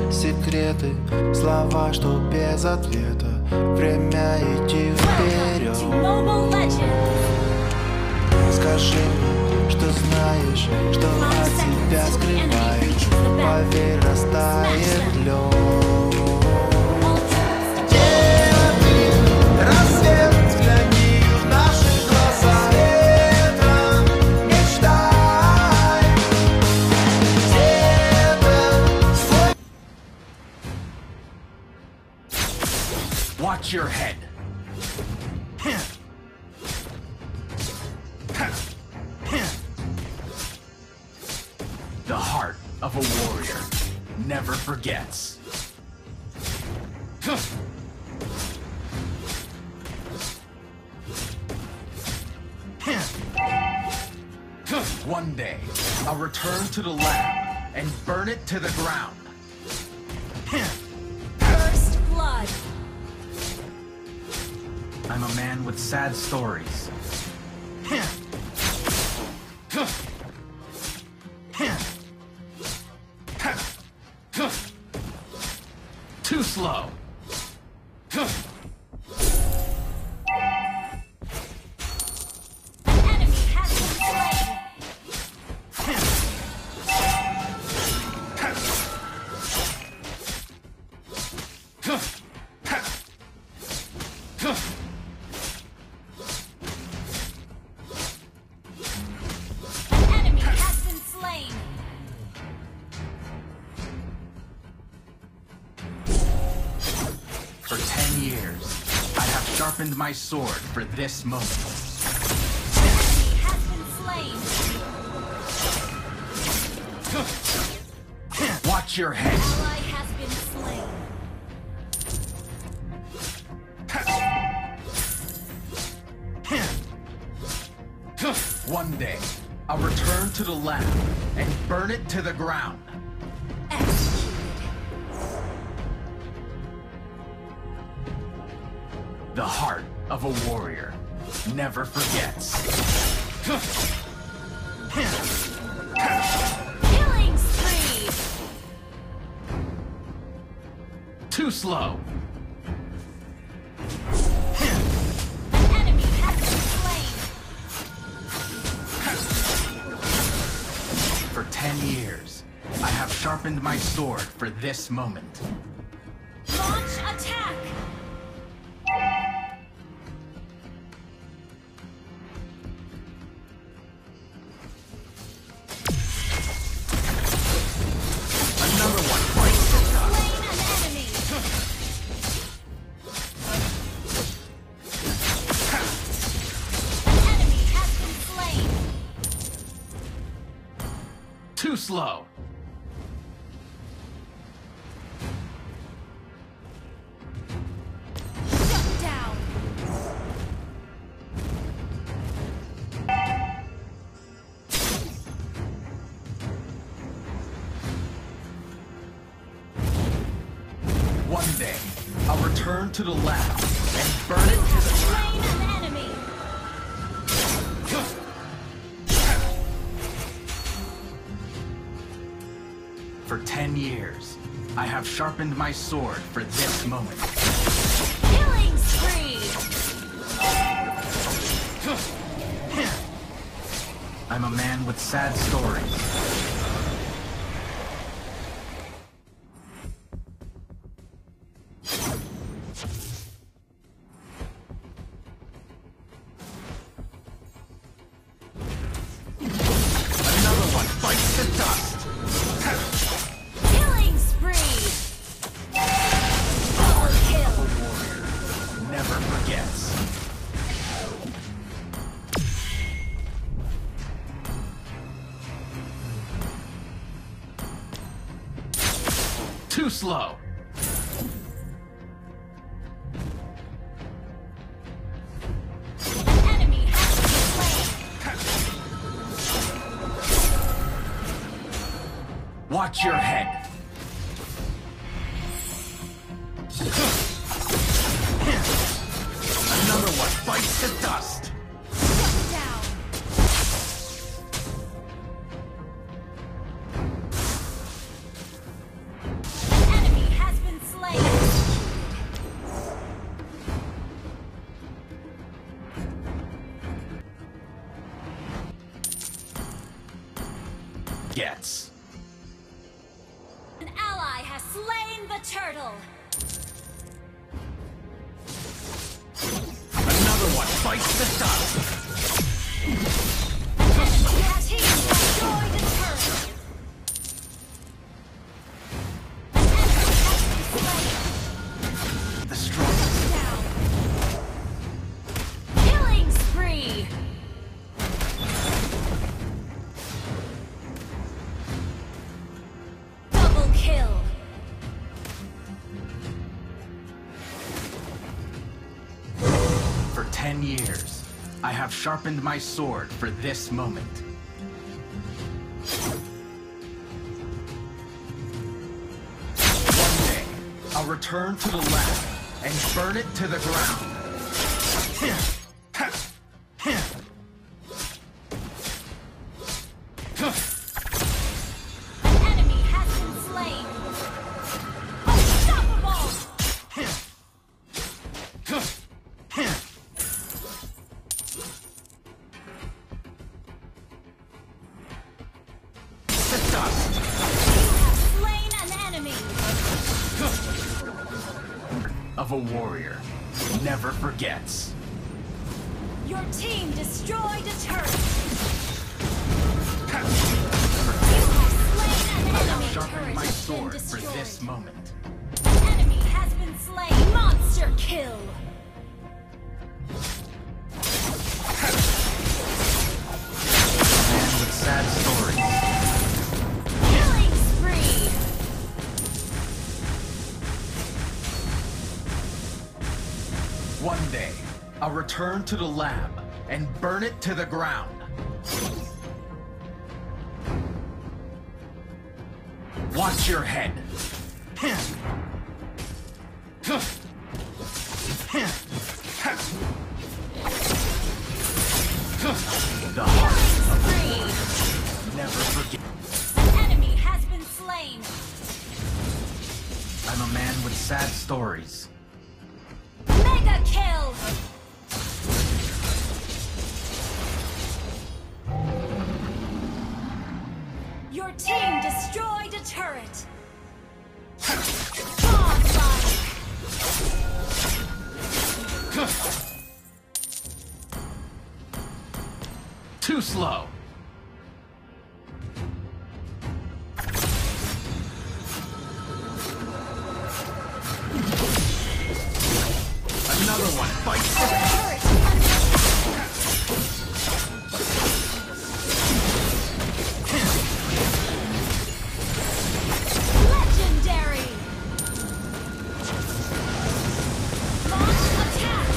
секреты, слова, что без ответа. Время идти вперед. Скажи мне, что знаешь, что от тебя скрываешь. Поверь, растает лед. Где ты, рассвет, взгляни в наши глаза. Ветром мечтай. Где-то свой... Watch your head. The heart of a warrior never forgets. One day, I'll return to the lab and burn it to the ground. First blood. I'm a man with sad stories. Too slow. Enemy has been slain. Enemy has been slain. For 10 years, I have sharpened my sword for this moment. Enemy has been slain. Watch your head. Ally has been slain. One day, I'll return to the lab and burn it to the ground. Executed. The heart of a warrior never forgets. Killing spree. Too slow. Enemy has been slain. For 10 years, I have sharpened my sword for this moment. Launch attack. Another one bites the dust. Slain an enemy. Enemy has been slain. Too slow. Shut down. One day, I'll return to the lab and burn it to the ground. Slain an enemy. For 10 years, I have sharpened my sword for this moment. Killing spree. I'm a man with sad stories. Another one bites the dust. Killing spree. Double kill. Never forgets. Too slow. Enemy has been slain. Watch your head. Another one bites the dust. Shut down. slain the turtle. Another one bites the dust. Your team destroyed a turtle. An enemy has been slain. The strongest. Down. Killing spree. Double kill. For 10 years, I have sharpened my sword for this moment. One day, I'll return to the lab and burn it to the ground. An enemy has been slain. Unstoppable. The dust You have slain an enemy. of a warrior never forgets. Your team destroyed a turret. You have slain an enemy. Sharpened Turret my has been sword for destroyed. this moment. An enemy has been slain. Monster kill. Man with sad stories. Killing spree. One day, I'll return to the lab and burn it to the ground. Watch your head. The heart Spree. never forget. An enemy has been slain. I'm a man with sad stories. Mega kill. Your team destroyed a turret. Godlike. Too slow. Another one bites the dust. Turret under legendary. Launch attack.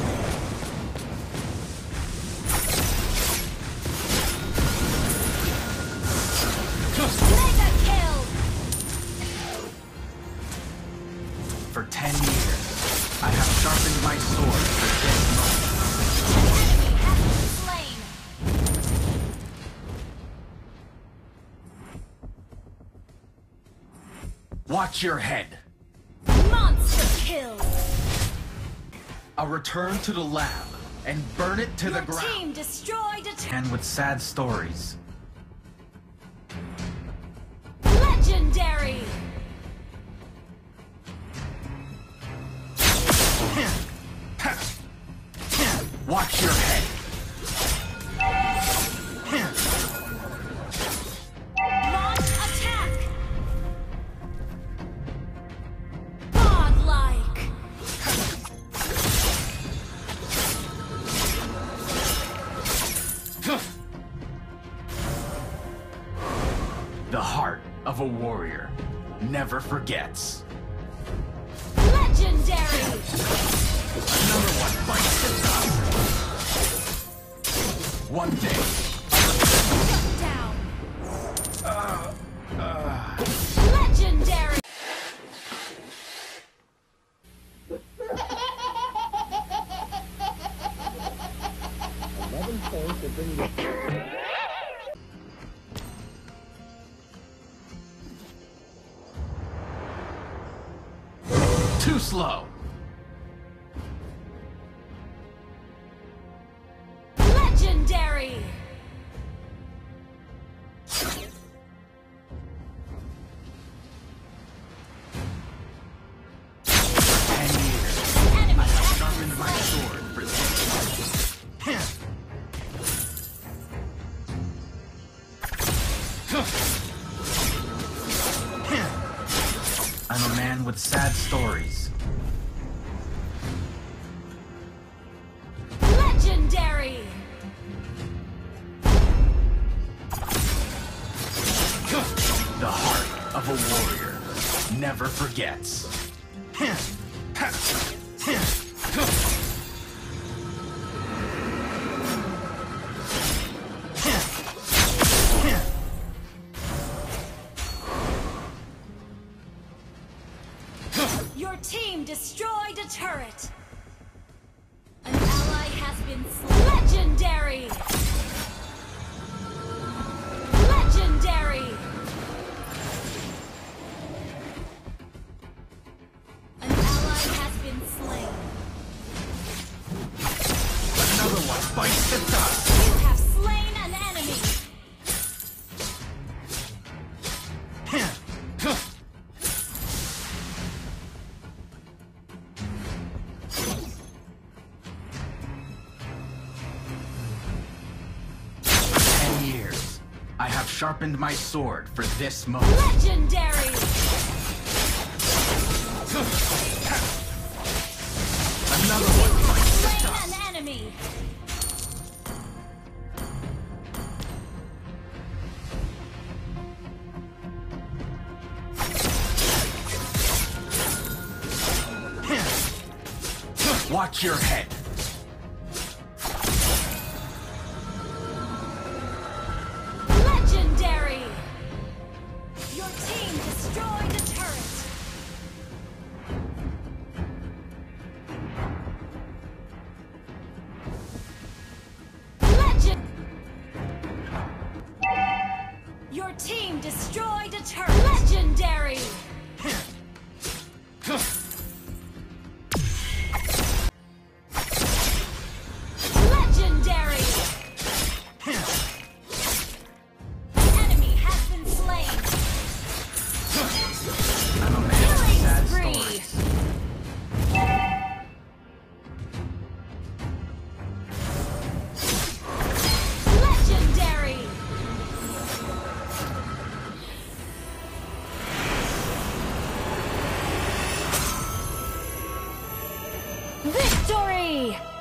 Mega kill. For 10 years, I have sharpened my sword for this moment. Enemy has been slain. Watch your head. Monster kill. I'll return to the lab and burn it to Your the ground. team destroyed a turret. And with sad stories. Legendary. Watch your head. Launch attack. Godlike. The heart of a warrior never forgets. Legendary. Another one bites the dust. One day, Shut down. Legendary. too slow. Legendary. I'm a man with sad stories. Legendary! The heart of a warrior never forgets. Your team destroyed a turret. An ally has been slain. Legendary! Legendary! An ally has been slain. Another one bites the dust. You have slain an enemy. 10 years. I have sharpened my sword for this moment. Legendary! Another one bites the Slain dust. an enemy. Watch your head. Legendary! Your team destroyed a turret. Legend! Your team destroyed a turret. Legendary! Legendary! An enemy has been slain. I'm a man with Killing sad spree. stories. Legendary! Victory!